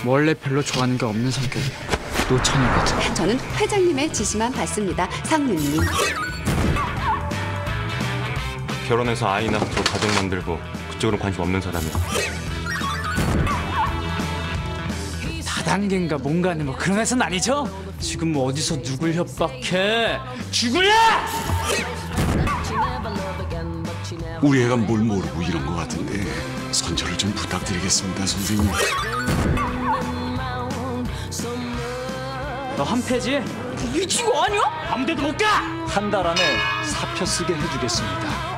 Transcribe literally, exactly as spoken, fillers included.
원래 별로 좋아하는 게 없는 성격이야. 노처녀거든. 저는 회장님의 지시만 받습니다. 상무님. 결혼해서 아이 낳고 가정 만들고 그쪽으로 관심 없는 사람이야. 다단계인가 뭔가는 뭐 그런 애는 아니죠? 지금 뭐 어디서 누굴 협박해? 죽을래! 우리 애가 뭘 모르고 이런 것 같은데 선처를 좀 부탁드리겠습니다, 선생님. 너 한 패지? 미친 거 아니야? 아무 데도 못 가! 한 달 안에 사표 쓰게 해주겠습니다.